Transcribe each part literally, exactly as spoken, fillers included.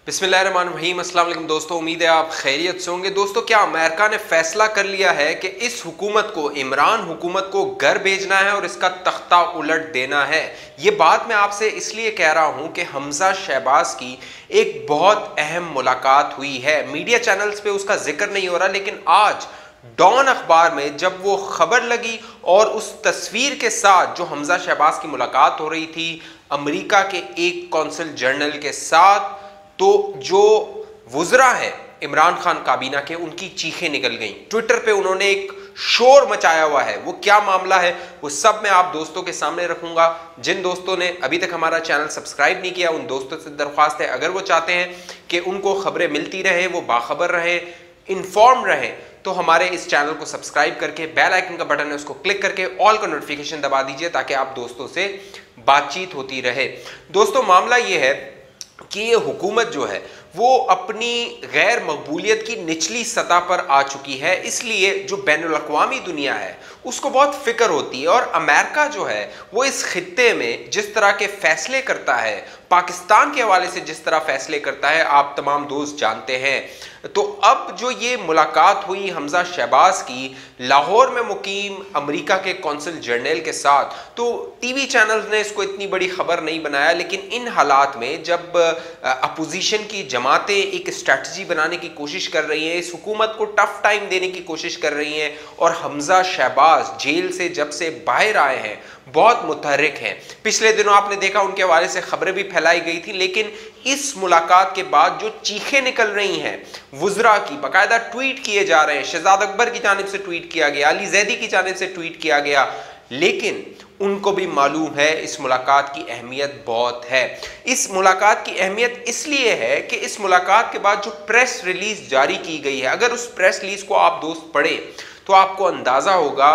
बिस्मिल्लाहिर्रहमानिर्रहीम। अस्सलाम वालेकुम दोस्तों, उम्मीद है आप खैरियत से होंगे। दोस्तों, क्या अमेरिका ने फैसला कर लिया है कि इस हुकूमत को, इमरान हुकूमत को घर भेजना है और इसका तख्ता उलट देना है। ये बात मैं आपसे इसलिए कह रहा हूं कि हमजा शहबाज की एक बहुत अहम मुलाकात हुई है। मीडिया चैनल्स पे उसका जिक्र नहीं हो रहा, लेकिन आज डॉन अखबार में जब वो खबर लगी और उस तस्वीर के साथ जो हमजा शहबाज की मुलाकात हो रही थी अमेरिका के एक कौंसल जनरल के साथ, तो जो वुज़रा हैं इमरान खान काबीना के, उनकी चीखें निकल गईं। ट्विटर पे उन्होंने एक शोर मचाया हुआ है। वो क्या मामला है वो सब मैं आप दोस्तों के सामने रखूंगा। जिन दोस्तों ने अभी तक हमारा चैनल सब्सक्राइब नहीं किया, उन दोस्तों से दरख्वास्त है, अगर वो चाहते हैं कि उनको खबरें मिलती रहे, वो बाखबर रहे, इन्फॉर्म रहे, तो हमारे इस चैनल को सब्सक्राइब करके बेल आइकन का बटन है उसको क्लिक करके ऑल का नोटिफिकेशन दबा दीजिए, ताकि आप दोस्तों से बातचीत होती रहे। दोस्तों, मामला ये है कि ये हुकूमत जो है वो अपनी गैर मकबूलियत की निचली सतह पर आ चुकी है। इसलिए जो बैनुल अक़वामी दुनिया है उसको बहुत फिक्र होती है, और अमेरिका जो है वो इस खित्ते में जिस तरह के फैसले करता है, पाकिस्तान के हवाले से जिस तरह फैसले करता है, आप तमाम दोस्त जानते हैं। तो अब जो ये मुलाकात हुई हमजा शहबाज की लाहौर में मुकीम अमेरिका के कौंसल जनरल के साथ, तो टीवी चैनल्स ने इसको इतनी बड़ी खबर नहीं बनाया, लेकिन इन हालात में जब अपोजिशन की जमातें एक स्ट्रैटेजी बनाने की कोशिश कर रही हैं, इस हुकूमत को टफ टाइम देने की कोशिश कर रही हैं, और हमजा शहबाज जेल से जब से बाहर आए हैं बहुत मुतहर्रिक हैं। पिछले दिनों आपने देखा उनके हवाले से खबरें भी फैलाई गई थी, लेकिन इस मुलाकात के बाद जो चीखें निकल रही हैं वुज़रा की, बाकायदा ट्वीट किए जा रहे हैं। शहजाद अकबर की जानिब से ट्वीट किया गया, अली जैदी की जानिब से ट्वीट किया गया, लेकिन उनको भी मालूम है इस मुलाकात की अहमियत बहुत है। इस मुलाकात की अहमियत इसलिए है कि इस मुलाकात के बाद जो प्रेस रिलीज जारी की गई है, अगर उस प्रेस रिलीज को आप दोस्त पढ़े तो आपको अंदाजा होगा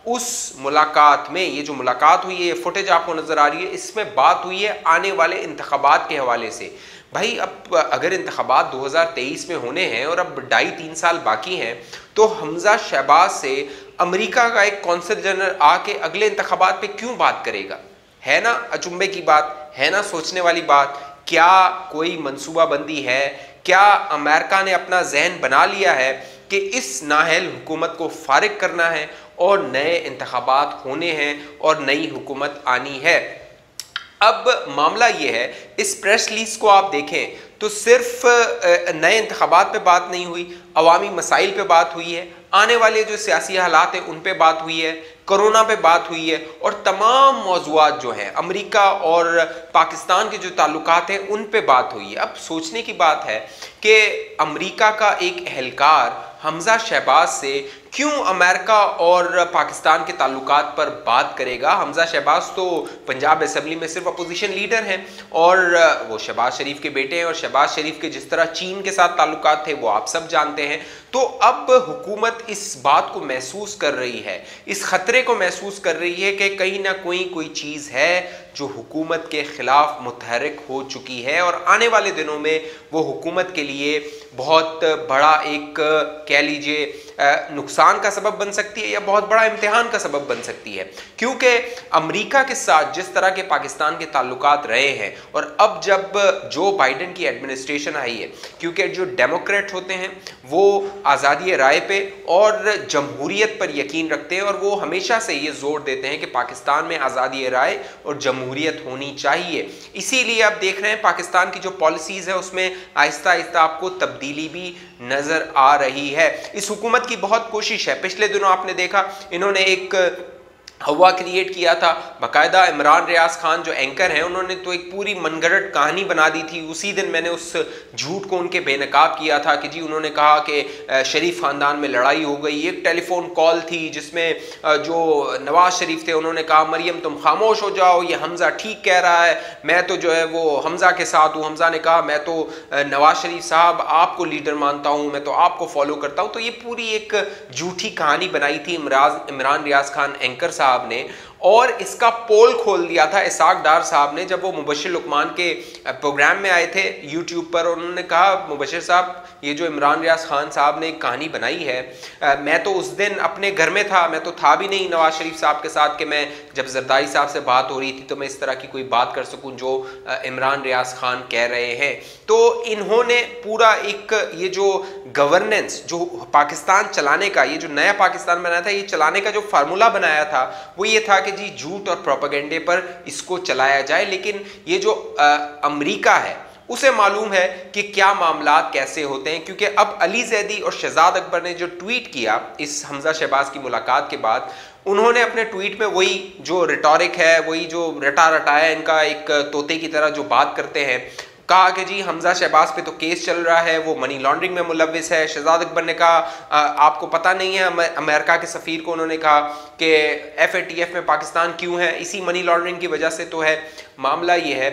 उस मुलाकात में, ये जो मुलाकात हुई है, ये फुटेज आपको नजर आ रही है, इसमें बात हुई है आने वाले इंतखाबात के हवाले से। भाई, अब अगर इंतखाबात दो हज़ार तेईस में होने हैं और अब ढाई तीन साल बाकी हैं, तो हमजा शहबाज से अमेरिका का एक कौंसल जनरल आके अगले इंतखाबात पे क्यों बात करेगा? है ना अचंभे की बात, है ना सोचने वाली बात। क्या कोई मंसूबाबंदी है? क्या अमेरिका ने अपना जहन बना लिया है कि इस नाअहल हुकूमत को फारिग करना है और नए इंतखाबात होने हैं और नई हुकूमत आनी है? अब मामला ये है, इस प्रेस रिलीज को आप देखें तो सिर्फ नए इंतखाबात पे बात नहीं हुई, अवामी मसाइल पे बात हुई है, आने वाले जो सियासी हालात हैं उन पे बात हुई है, कोरोना पे बात हुई है, और तमाम मौज़ूआत जो हैं अमेरिका और पाकिस्तान के जो ताल्लुकात हैं उन पे बात हुई है। अब सोचने की बात है कि अमेरिका का एक एहलकार हमजा शहबाज से क्यों अमेरिका और पाकिस्तान के ताल्लुकात पर बात करेगा? हमजा शहबाज तो पंजाब असेंबली में सिर्फ अपोजिशन लीडर हैं, और वो शहबाज शरीफ के बेटे हैं, और शहबाज शरीफ के जिस तरह चीन के साथ ताल्लुकात थे वो आप सब जानते हैं। तो अब हुकूमत इस बात को महसूस कर रही है, इस खतरे को महसूस कर रही है कि कहीं ना कोई कोई चीज़ है जो हुकूमत के खिलाफ मुतहर्रिक हो चुकी है, और आने वाले दिनों में वो हुकूमत के लिए बहुत बड़ा एक, कह लीजिए, नुकसान का सबब बन सकती है या बहुत बड़ा इम्तिहान का सबब बन सकती है। क्योंकि अमेरिका के साथ जिस तरह के पाकिस्तान के ताल्लुकात रहे हैं, और अब जब जो बाइडेन की एडमिनिस्ट्रेशन आई है, क्योंकि जो डेमोक्रेट होते हैं वो आज़ादी राय पे और जमहूरियत पर यकीन रखते हैं, और वो हमेशा से ये जोर देते हैं कि पाकिस्तान में आज़ादी राय और जमहूरियत होनी चाहिए। इसीलिए आप देख रहे हैं पाकिस्तान की जो पॉलिसीज़ है उसमें आहिस्ता आहिस्ता आपको तब्दीली भी नज़र आ रही है। इस हुकूमत की बहुत कोशिश है। पिछले दिनों आपने देखा इन्होंने एक हवा क्रिएट किया था, बाकायदा इमरान रियाज खान जो एंकर हैं उन्होंने तो एक पूरी मनगढ़ंत कहानी बना दी थी। उसी दिन मैंने उस झूठ को उनके बेनकाब किया था कि जी उन्होंने कहा कि शरीफ ख़ानदान में लड़ाई हो गई। एक टेलीफोन कॉल थी जिसमें जो नवाज शरीफ थे उन्होंने कहा मरियम तुम खामोश हो जाओ, ये हमजा ठीक कह रहा है, मैं तो जो है वो हमजा के साथ हूँ। हमजा ने कहा मैं तो नवाज शरीफ साहब आपको लीडर मानता हूँ, मैं तो आपको फॉलो करता हूँ। तो ये पूरी एक झूठी कहानी बनाई थी इमरान इमरान रियाज खान एंकर साहब साहब ने, और इसका पोल खोल दिया था इसाक डार साहब ने जब वो मुबशिर लुकमान के प्रोग्राम में आए थे यूट्यूब पर। उन्होंने कहा, मुबशिर साहब ये जो इमरान रियाज खान साहब ने एक कहानी बनाई है, आ, मैं तो उस दिन अपने घर में था, मैं तो था भी नहीं नवाज शरीफ साहब के साथ कि मैं जब जरदारी साहब से बात हो रही थी तो मैं इस तरह की कोई बात कर सकूं जो इमरान रियाज खान कह रहे हैं। तो इन्होंने पूरा एक ये जो गवर्नेंस जो पाकिस्तान चलाने का, ये जो नया पाकिस्तान बनाया था, ये चलाने का जो फार्मूला बनाया था वो ये था कि जी झूठ और प्रोपेगेंडे पर इसको चलाया जाए। लेकिन ये जो अमेरिका है उसे मालूम है कि क्या मामला कैसे होते हैं, क्योंकि अब अली जैदी और शहजाद अकबर ने जो ट्वीट किया इस हमजा शहबाज की मुलाकात के बाद, उन्होंने अपने ट्वीट में वही जो रिटोरिक है, वही जो रटा रटाया इनका एक तोते की तरह जो बात करते हैं, कहा कि जी हमजा शहबाज पे तो केस चल रहा है, वो मनी लॉन्ड्रिंग में मुलविस है। शहजाद अकबर ने कहा आपको पता नहीं है, अमेरिका के सफ़ीर को उन्होंने कहा कि एफ ए टी एफ में पाकिस्तान क्यों है, इसी मनी लॉन्ड्रिंग की वजह से तो है। मामला ये है,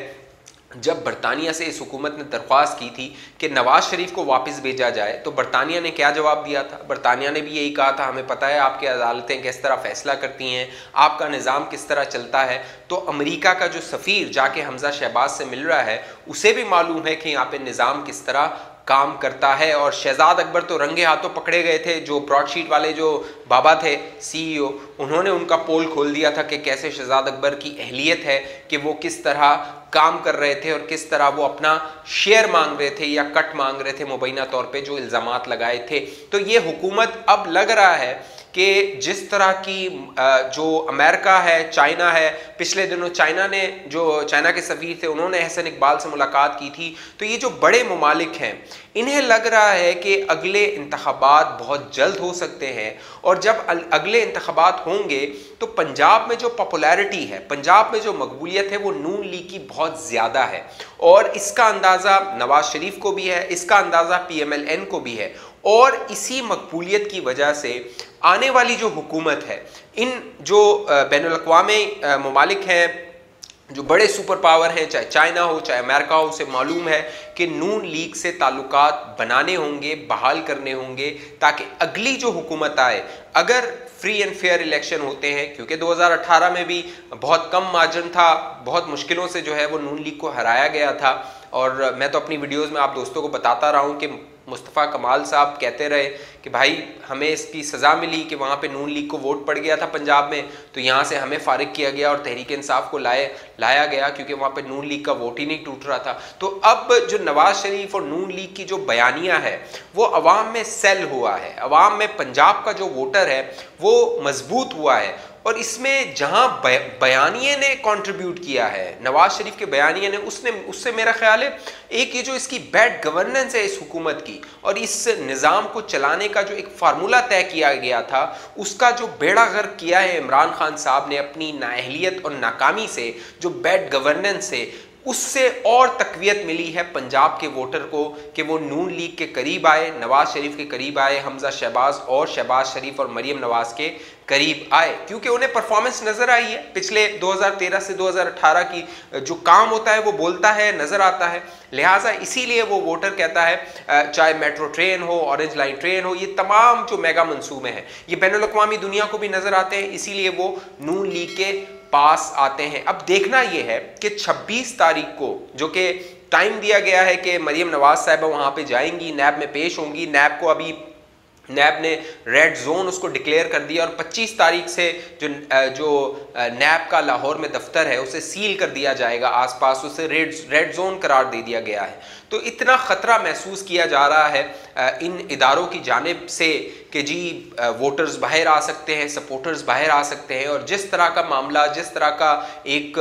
जब बरतानिया से इस हुकूमत ने दरख्वास्त की थी कि नवाज शरीफ को वापस भेजा जाए तो बरतानिया ने क्या जवाब दिया था? बरतानिया ने भी यही कहा था, हमें पता है आपकी अदालतें किस तरह फैसला करती हैं, आपका निज़ाम किस तरह चलता है। तो अमेरिका का जो सफ़ीर जाके हमजा शहबाज से मिल रहा है उसे भी मालूम है कि यहाँ पे निज़ाम किस तरह काम करता है। और शहजाद अकबर तो रंगे हाथों पकड़े गए थे, जो ब्रॉडशीट वाले जो बाबा थे सी ई ओ, उन्होंने उनका पोल खोल दिया था कि कैसे शहजाद अकबर की अहलियत है कि वो किस तरह काम कर रहे थे और किस तरह वो अपना शेयर मांग रहे थे या कट मांग रहे थे मुबैना तौर पे जो इल्ज़ामात लगाए थे। तो ये हुकूमत अब लग रहा है कि जिस तरह की जो अमेरिका है, चाइना है, पिछले दिनों चाइना ने जो चाइना के सफ़ीर थे उन्होंने अहसन इकबाल से मुलाकात की थी, तो ये जो बड़े ममालिक हैं इन्हें लग रहा है कि अगले इंतखाबात बहुत जल्द हो सकते हैं, और जब अगले इंतखाबात होंगे तो पंजाब में जो पॉपुलैरिटी है, पंजाब में जो मकबूलियत है वो नून लीग की बहुत ज़्यादा है, और इसका अंदाज़ा नवाज शरीफ को भी है, इसका अंदाज़ा पी एम एल एन को भी है। और इसी मकबूलियत की वजह से आने वाली जो हुकूमत है, इन जो बैनुल-अक़वामी ममालिक हैं, जो बड़े सुपर पावर हैं, चाहे चाइना हो चाहे अमेरिका हो, उसे मालूम है कि नून लीग से ताल्लुकात बनाने होंगे, बहाल करने होंगे, ताकि अगली जो हुकूमत आए, अगर फ्री एंड फेयर इलेक्शन होते हैं, क्योंकि दो हज़ार अठारह में भी बहुत कम मार्जिन था, बहुत मुश्किलों से जो है वो नून लीग को हराया गया था। और मैं तो अपनी वीडियोज़ में आप दोस्तों को बताता रहा हूँ कि मुस्तफ़ा कमाल साहब कहते रहे कि भाई हमें इसकी सज़ा मिली कि वहाँ पे नून लीग को वोट पड़ गया था पंजाब में, तो यहाँ से हमें फारिग किया गया और तहरीक इंसाफ को लाए लाया गया क्योंकि वहाँ पे नून लीग का वोट ही नहीं टूट रहा था। तो अब जो नवाज शरीफ और नून लीग की जो बयानियाँ है वो अवाम में सेल हुआ है, अवाम में पंजाब का जो वोटर है वो मजबूत हुआ है। और इसमें जहां बयानिए ने कंट्रीब्यूट किया है, नवाज शरीफ के बयानिए ने, उसने उससे मेरा ख्याल है एक ये जो इसकी बैड गवर्नेंस है इस हुकूमत की, और इस निज़ाम को चलाने का जो एक फार्मूला तय किया गया था उसका जो बेड़ा गर्क किया है इमरान खान साहब ने अपनी नाअहलियत और नाकामी से, जो बैड गवर्नेंस से, उससे और तकवीयत मिली है पंजाब के वोटर को कि वो नून लीग के करीब आए, नवाज शरीफ के करीब आए, हमजा शहबाज और शहबाज शरीफ और मरीम नवाज के करीब आए, क्योंकि उन्हें परफॉर्मेंस नज़र आई है पिछले दो हज़ार तेरह से दो हज़ार अठारह की, जो काम होता है वो बोलता है, नज़र आता है। लिहाजा इसीलिए वो वोटर कहता है चाहे मेट्रो ट्रेन हो, ऑरेंज लाइन ट्रेन हो, ये तमाम जो मेगा मंसूबे हैं ये बैनुल-अक़वामी दुनिया को भी नज़र आते हैं, इसीलिए वो नून लीग के पास आते हैं। अब देखना यह है कि छब्बीस तारीख को, जो कि टाइम दिया गया है कि मरीम नवाज साहिबा वहाँ पे जाएंगी, नैब में पेश होंगी, नैब को अभी नैब ने रेड जोन उसको डिक्लेयर कर दिया, और पच्चीस तारीख से जो जो नैब का लाहौर में दफ्तर है उसे सील कर दिया जाएगा, आसपास उसे रेड रेड जोन करार दे दिया गया है। तो इतना ख़तरा महसूस किया जा रहा है इन इदारों की जानिब से कि जी वोटर्स बाहर आ सकते हैं, सपोर्टर्स बाहर आ सकते हैं, और जिस तरह का मामला, जिस तरह का एक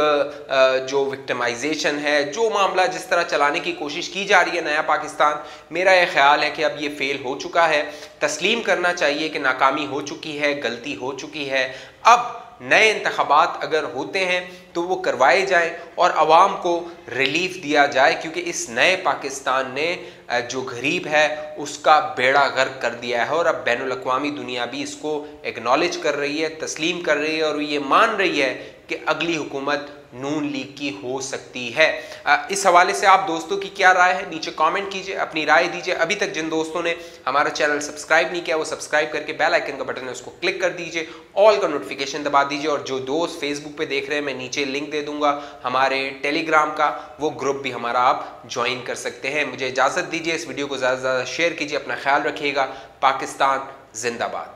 जो विक्टिमाइजेशन है, जो मामला जिस तरह चलाने की कोशिश की जा रही है नया पाकिस्तान, मेरा यह ख्याल है कि अब ये फेल हो चुका है। तस्लीम करना चाहिए कि नाकामी हो चुकी है, गलती हो चुकी है। अब नए इंतखाबात अगर होते हैं तो वो करवाए जाएं और आवाम को रिलीफ दिया जाए, क्योंकि इस नए पाकिस्तान ने जो गरीब है उसका बेड़ा गर्क कर दिया है और अब बैनुल अक़वामी दुनिया भी इसको एक्नॉलेज कर रही है, तस्लीम कर रही है और ये मान रही है कि अगली हुकूमत नून लीग की हो सकती है। इस हवाले से आप दोस्तों की क्या राय है नीचे कमेंट कीजिए, अपनी राय दीजिए। अभी तक जिन दोस्तों ने हमारा चैनल सब्सक्राइब नहीं किया वो सब्सक्राइब करके बेल आइकन का बटन है उसको क्लिक कर दीजिए, ऑल का नोटिफिकेशन दबा दीजिए। और जो दोस्त फेसबुक पे देख रहे हैं मैं नीचे लिंक दे दूंगा हमारे टेलीग्राम का, वो ग्रुप भी हमारा आप ज्वाइन कर सकते हैं। मुझे इजाजत दीजिए, इस वीडियो को ज़्यादा से ज़्यादा शेयर कीजिए, अपना ख्याल रखिएगा। पाकिस्तान जिंदाबाद।